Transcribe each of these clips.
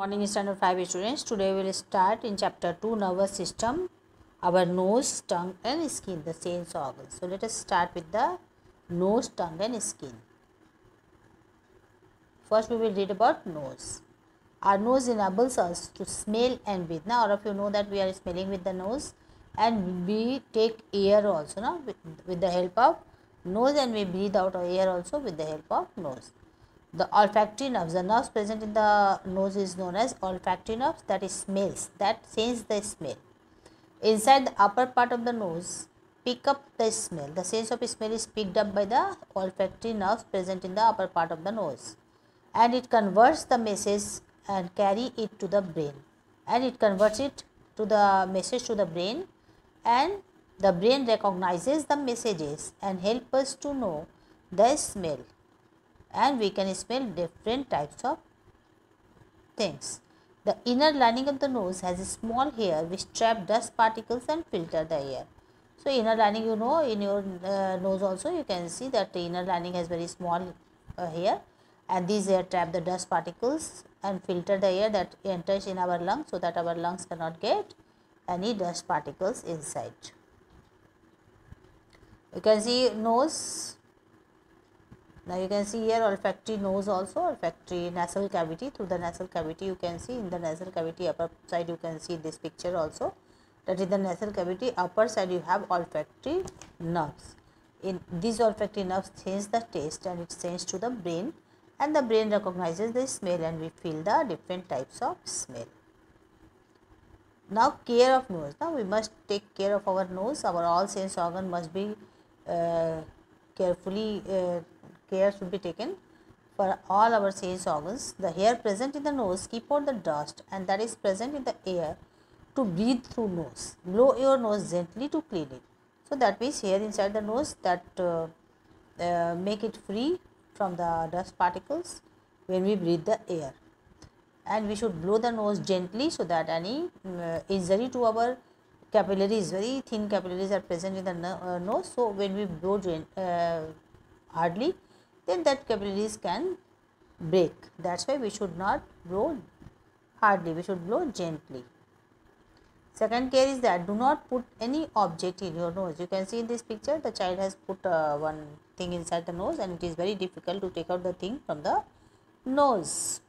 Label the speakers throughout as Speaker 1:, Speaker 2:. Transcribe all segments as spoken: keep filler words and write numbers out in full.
Speaker 1: Morning standard five students. Today we will start in chapter two, nervous system, our nose, tongue and skin, the sense organs. So let us start with the nose, tongue and skin. First we will read about nose. Our nose enables us to smell and breathe. Now all of you know that we are smelling with the nose and we take air also now with, with the help of nose, and we breathe out air also with the help of nose. The olfactory nerves, the nerves present in the nose is known as olfactory nerves, that is smells, that sense the smell. Inside the upper part of the nose, pick up the smell. The sense of smell is picked up by the olfactory nerves present in the upper part of the nose, and it converts the message and carry it to the brain, and it converts it to the message to the brain, and the brain recognizes the messages and help us to know the smell, and we can smell different types of things. The inner lining of the nose has a small hair which trap dust particles and filter the air. So inner lining, you know, in your uh, nose also you can see that the inner lining has very small uh, hair, and these hair trap the dust particles and filter the air that enters in our lungs, so that our lungs cannot get any dust particles inside. You can see nose. Now you can see here olfactory nose also, olfactory nasal cavity. Through the nasal cavity you can see, in the nasal cavity upper side you can see this picture also, that in the nasal cavity upper side you have olfactory nerves. In these olfactory nerves sense the taste and it sends to the brain, and the brain recognizes the smell and we feel the different types of smell. Now care of nose. Now we must take care of our nose. Our all sense organ must be uh, carefully uh, care should be taken for all our sense organs. The hair present in the nose keep out the dust and that is present in the air to breathe through nose. Blow your nose gently to clean it. So that means hair inside the nose that uh, uh, make it free from the dust particles when we breathe the air, and we should blow the nose gently so that any uh, injury to our capillaries, very thin capillaries are present in the no uh, nose. So when we blow uh, hardly, then that capillaries can break. That's why we should not blow hardly, we should blow gently. Second care is that do not put any object in your nose. You can see in this picture the child has put uh, one thing inside the nose, and it is very difficult to take out the thing from the nose.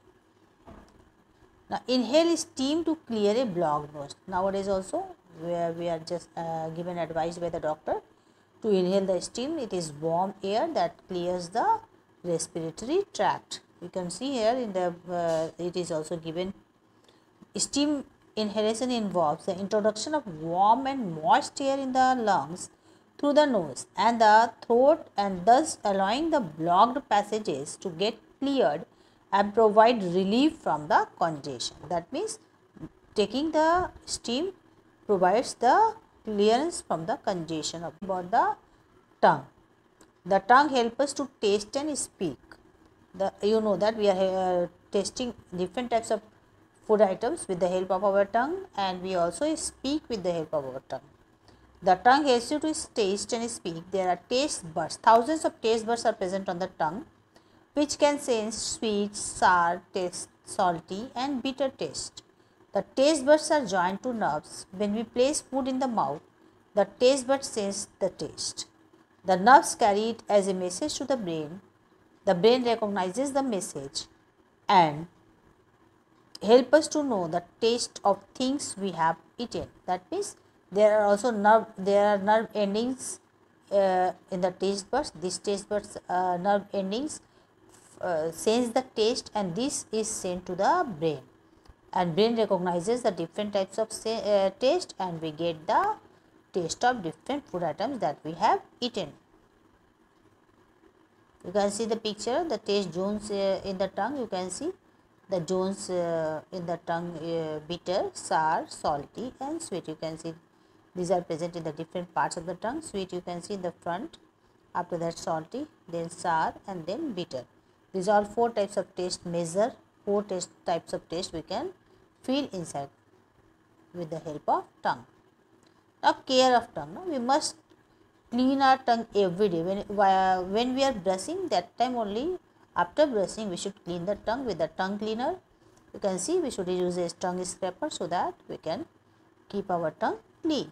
Speaker 1: Now inhale steam to clear a blocked nose. Nowadays also where we are just uh, given advice by the doctor to inhale the steam. It is warm air that clears the respiratory tract. You can see here in the uh, it is also given steam inhalation involves the introduction of warm and moist air in the lungs through the nose and the throat, and thus allowing the blocked passages to get cleared and provide relief from the congestion. That means taking the steam provides the clearance from the congestion. Of about the tongue. The tongue helps us to taste and speak. The you know that we are uh, tasting different types of food items with the help of our tongue, and we also speak with the help of our tongue. The tongue helps you to taste and speak. There are taste buds. Thousands of taste buds are present on the tongue, which can sense sweet, sour taste, salty and bitter taste. The taste buds are joined to nerves. When we place food in the mouth, the taste buds sense the taste. The nerves carry it as a message to the brain. The brain recognizes the message and help us to know the taste of things we have eaten. That means there are also nerve, there are nerve endings uh, in the taste buds. These taste buds uh, nerve endings uh, sense the taste, and this is sent to the brain, and brain recognizes the different types of say, uh, taste, and we get the taste of different food items that we have eaten. You can see the picture, the taste zones uh, in the tongue. You can see the zones uh, in the tongue, uh, bitter, sour, salty and sweet. You can see these are present in the different parts of the tongue. Sweet you can see in the front, after that salty, then sour and then bitter. These are four types of taste measure, four taste types of taste we can feel inside with the help of tongue. Now care of tongue. Now we must clean our tongue every day. When, when we are brushing, that time only after brushing we should clean the tongue with the tongue cleaner, You can see we should use a tongue scraper so that we can keep our tongue clean.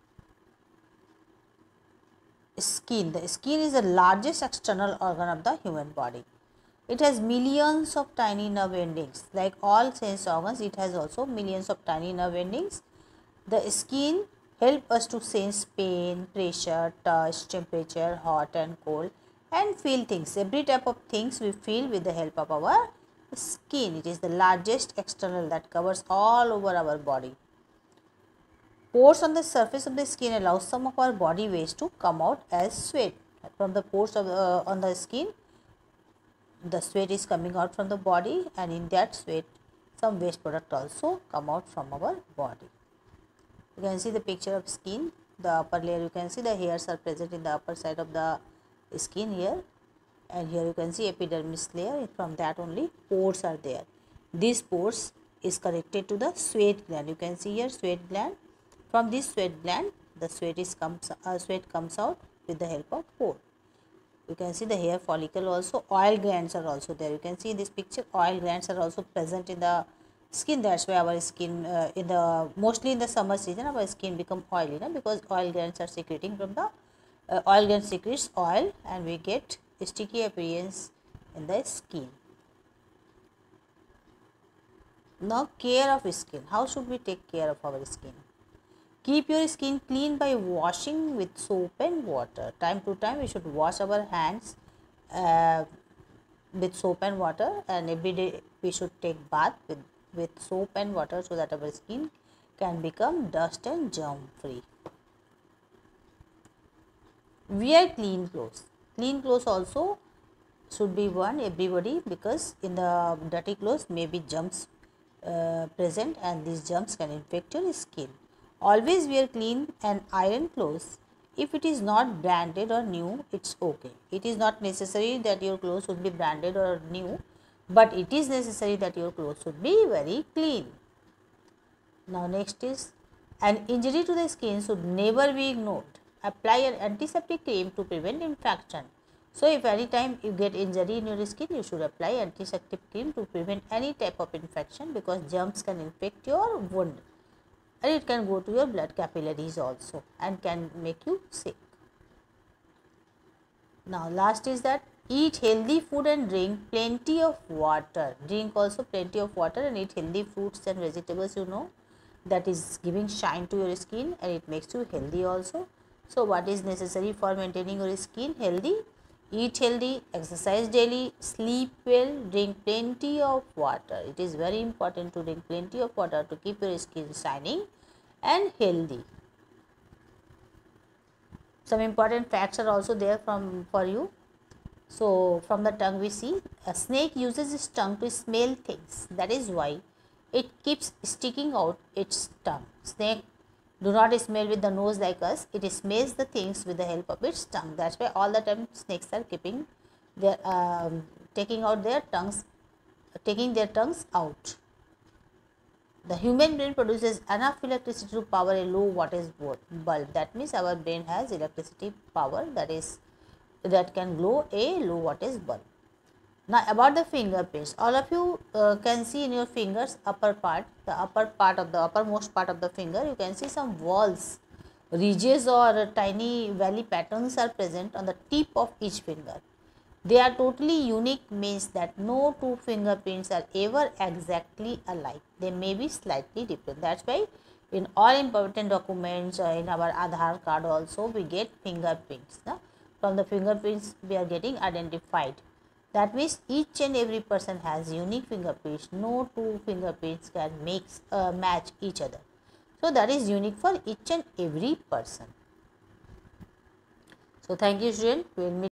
Speaker 1: Skin. The skin is the largest external organ of the human body. It has millions of tiny nerve endings. Like all sense organs, it has also millions of tiny nerve endings. The skin helps us to sense pain, pressure, touch, temperature, hot and cold, and feel things. Every type of things we feel with the help of our skin. It is the largest external that covers all over our body. Pores on the surface of the skin allow some of our body waste to come out as sweat. From the pores of the, uh, on the skin, the sweat is coming out from the body, and in that sweat some waste product also come out from our body. You can see the picture of skin. The upper layer, you can see the hairs are present in the upper side of the skin here, and here you can see epidermis layer. From that only pores are there. These pores is connected to the sweat gland. You can see here sweat gland. From this sweat gland, the sweat is comes uh, sweat comes out with the help of pore. You can see the hair follicle also. Oil glands are also there. You can see in this picture oil glands are also present in the skin. That's why our skin uh, in the mostly in the summer season our skin become oily, no? Because oil glands are secreting from the uh, oil gland secretes oil, and we get sticky appearance in the skin. Now, care of skin. How should we take care of our skin? Keep your skin clean by washing with soap and water. Time to time we should wash our hands uh, with soap and water, and every day we should take bath with, with soap and water so that our skin can become dust and germ free. Wear clean clothes. Clean clothes also should be worn everybody, because in the dirty clothes may be germs uh, present, and these germs can infect your skin. Always wear clean and iron clothes. If it is not branded or new, it's okay. It is not necessary that your clothes should be branded or new, but it is necessary that your clothes should be very clean. Now next is, an injury to the skin should never be ignored. Apply an antiseptic cream to prevent infection. So if any time you get injury in your skin, you should apply antiseptic cream to prevent any type of infection, because germs can infect your wound, and it can go to your blood capillaries also and can make you sick. Now last is that eat healthy food and drink plenty of water. Drink also plenty of water and eat healthy fruits and vegetables, you know, that is giving shine to your skin and it makes you healthy also. So what is necessary for maintaining your skin healthy? Eat healthy, exercise daily, sleep well, drink plenty of water. It is very important to drink plenty of water to keep your skin shining and healthy. Some important facts are also there from for you. So from the tongue we see a snake uses its tongue to smell things. That is why it keeps sticking out its tongue. Snake do not smell with the nose like us. It smells the things with the help of its tongue. That's why all the time snakes are keeping their um, taking out their tongues, taking their tongues out. The human brain produces enough electricity to power a low wattage bulb. That means our brain has electricity power that is that can glow a low wattage bulb. Now about the fingerprints, all of you uh, can see in your fingers upper part, the upper part of the uppermost part of the finger, you can see some walls, ridges or tiny valley patterns are present on the tip of each finger. They are totally unique, means that no two fingerprints are ever exactly alike. They may be slightly different. That's why in all important documents, uh, in our Aadhaar card also we get fingerprints. No? From the fingerprints we are getting identified. That means each and every person has unique fingerprints. No two fingerprints can mix, uh, match each other. So that is unique for each and every person. So thank you, student. We will meet